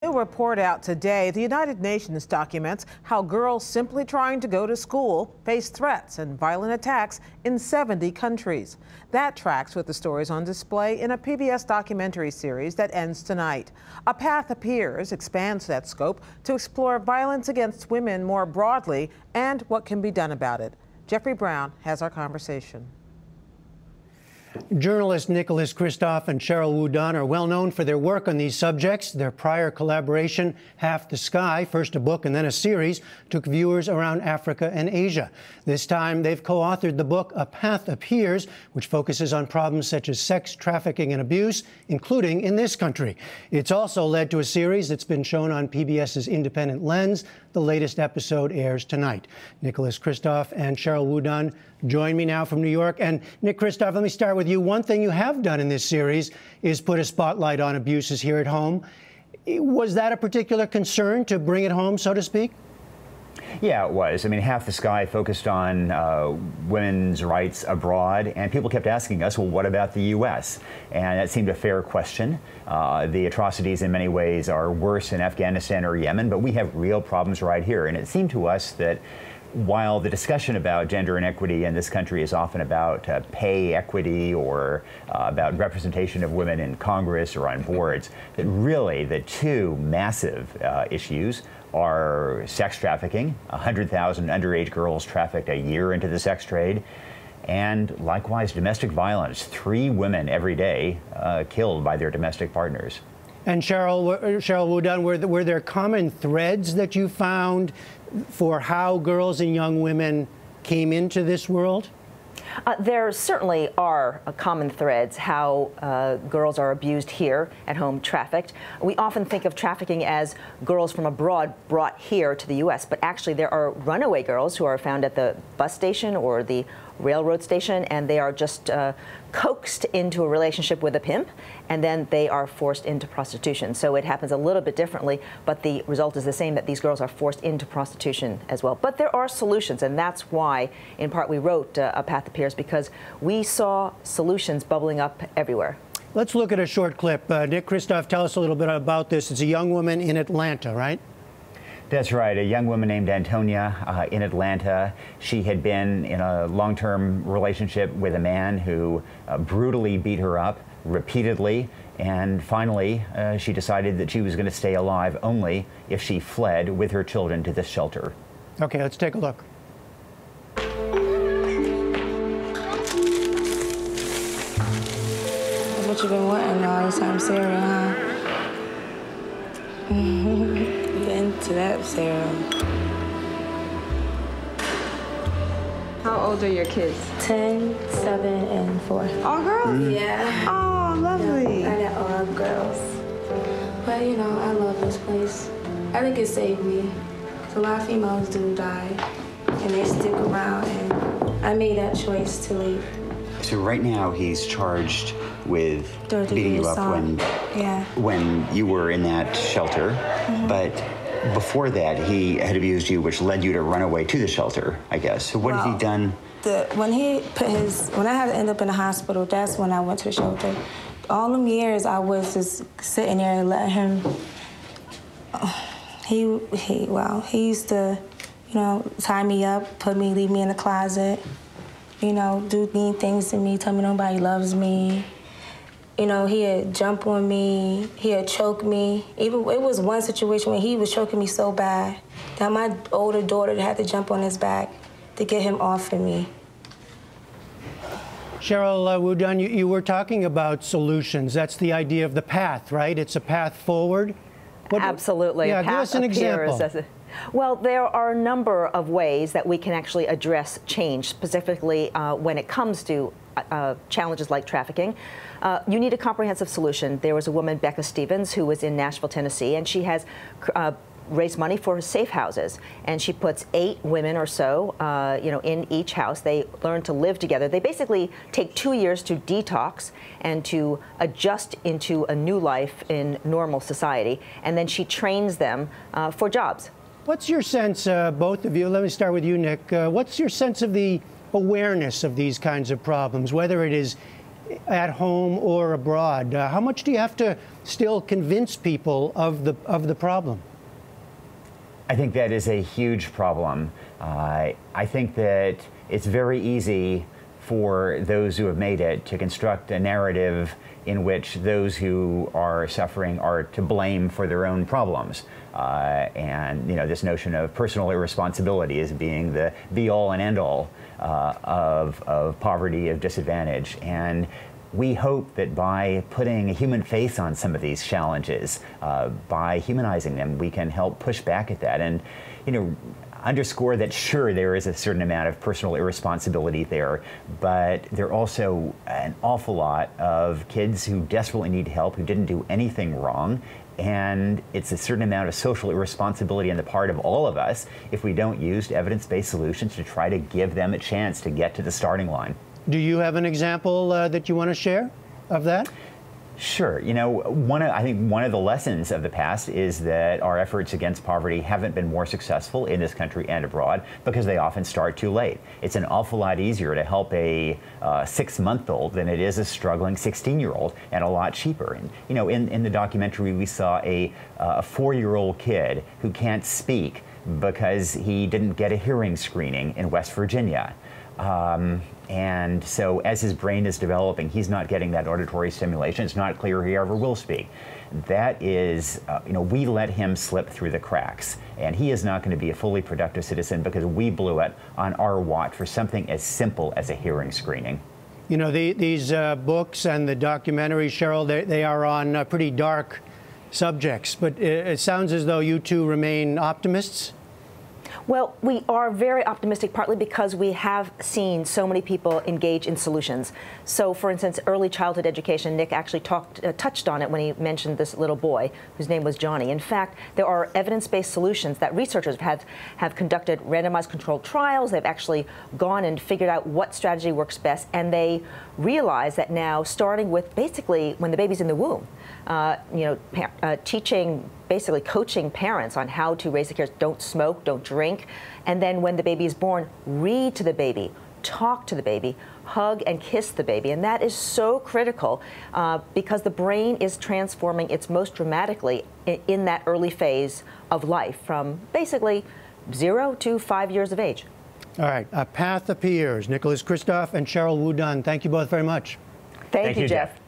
A report out today, the United Nations documents how girls simply trying to go to school face threats and violent attacks in 70 countries. That tracks with the stories on display in a PBS documentary series that ends tonight. A Path Appears expands that scope to explore violence against women more broadly and what can be done about it. Jeffrey Brown has our conversation. Journalists Nicholas Kristof and Sheryl WuDunn are well known for their work on these subjects. Their prior collaboration, Half the Sky, first a book and then a series, took viewers around Africa and Asia. This time, they've co-authored the book A Path Appears, which focuses on problems such as sex trafficking and abuse, including in this country. It's also led to a series that's been shown on PBS's Independent Lens. The latest episode airs tonight. Nicholas Kristof and Sheryl WuDunn join me now from New York. And Nick Kristof, let me start with you. One thing you have done in this series is put a spotlight on abuses here at home. Was that a particular concern to bring it home, so to speak? Yeah, it was. I mean, Half the Sky focused on women's rights abroad, and people kept asking us, well, what about the U.S.? And that seemed a fair question. The atrocities in many ways are worse in Afghanistan or Yemen, but we have real problems right here. And it seemed to us that while the discussion about gender inequity in this country is often about pay equity or about representation of women in Congress or on boards, that really the two massive issues are sex trafficking, 100,000 underage girls trafficked a year into the sex trade, and likewise domestic violence, 3 women every day killed by their domestic partners. And Sheryl WuDunn, were there common threads that you found for how girls and young women came into this world? There certainly are common threads how girls are abused here at home, trafficked. We often think of trafficking as girls from abroad brought here to the U.S., but actually there are runaway girls who are found at the bus station or the railroad station, and they are just coaxed into a relationship with a pimp, and then they are forced into prostitution. So it happens a little bit differently, but the result is the same, that these girls are forced into prostitution as well. But there are solutions, and that's why, in part, we wrote A Path Appears, because we saw solutions bubbling up everywhere. Let's look at a short clip. Nick Kristof, tell us a little bit about this. It's a young woman in Atlanta, right? That's right. A young woman named Antonia in Atlanta. She had been in a long-term relationship with a man who brutally beat her up repeatedly. And finally, she decided that she was going to stay alive only if she fled with her children to this shelter. Okay, let's take a look. What you been wanting all this time, Sarah, huh? Into that, Sarah. How old are your kids? 10, 7, and 4. All girls? Yeah. Oh, lovely. Yeah, I got all girls. But, you know, I love this place. I think it saved me. 'Cause a lot of females do die, and they stick around, and I made that choice to leave. So right now he's charged with beating you up when you were in that shelter, but before that he had abused you, which led you to run away to the shelter, I guess. So what has he done? When I had to end up in the hospital, that's when I went to the shelter. All them years I was just sitting there and letting him. He used to, you know, tie me up, leave me in the closet. You know, do mean things to me, tell me nobody loves me. You know, he'd jump on me, he'd choke me. Even it was one situation when he was choking me so bad that my older daughter had to jump on his back to get him off of me. Sheryl WuDunn, you were talking about solutions. That's the idea of the path, right? It's a path forward. Absolutely. Yeah, give us an example. Well, there are a number of ways that we can actually address change, specifically when it comes to challenges like trafficking. You need a comprehensive solution. There was a woman, Becca Stevens, who was in Nashville, Tennessee, and she has raised money for safe houses, and she puts 8 women or so, you know, in each house. They learn to live together. They basically take 2 years to detox and to adjust into a new life in normal society, and then she trains them for jobs. What's your sense, both of you, let me start with you, Nick, what's your sense of the awareness of these kinds of problems, whether it is at home or abroad. How much do you have to still convince people of the problem? I think that is a huge problem. I think that it's very easy for those who have made it to construct a narrative in which those who are suffering are to blame for their own problems. And this notion of personal irresponsibility as being the be-all and end-all of poverty, of disadvantage. And we hope that by putting a human face on some of these challenges, by humanizing them, we can help push back at that and, underscore that, sure, there is a certain amount of personal irresponsibility there, but there are also an awful lot of kids who desperately need help, who didn't do anything wrong. And it's a certain amount of social irresponsibility on the part of all of us if we don't use evidence-based solutions to try to give them a chance to get to the starting line. Do you have an example that you want to share of that? Sure. I think one of the lessons of the past is that our efforts against poverty haven't been more successful in this country and abroad because they often start too late. It's an awful lot easier to help a 6-month-old than it is a struggling 16-year-old, and a lot cheaper. And, in the documentary, we saw a 4-year-old kid who can't speak because he didn't get a hearing screening in West Virginia. And so as his brain is developing, he's not getting that auditory stimulation. It's not clear he ever will speak. That is, we let him slip through the cracks. And he is not going to be a fully productive citizen because we blew it on our watch for something as simple as a hearing screening. These books and the documentary, Sheryl, they are on pretty dark subjects. But it sounds as though you two remain optimists. Well, we are very optimistic, partly because we have seen so many people engage in solutions. So, for instance, early childhood education, Nick actually touched on it when he mentioned this little boy whose name was Johnny. In fact, there are evidence-based solutions that researchers have conducted randomized controlled trials. They've actually gone and figured out what strategy works best, and they realize that now, starting with basically when the baby's in the womb, basically coaching parents on how to raise the kids. Don't smoke, don't drink. And then when the baby is born, read to the baby, talk to the baby, hug and kiss the baby. And that is so critical because the brain is transforming its most dramatically in that early phase of life, from basically 0 to 5 years of age. All right, a path appears. Nicholas Kristof and Sheryl WuDunn, thank you both very much. Thank you, Jeff.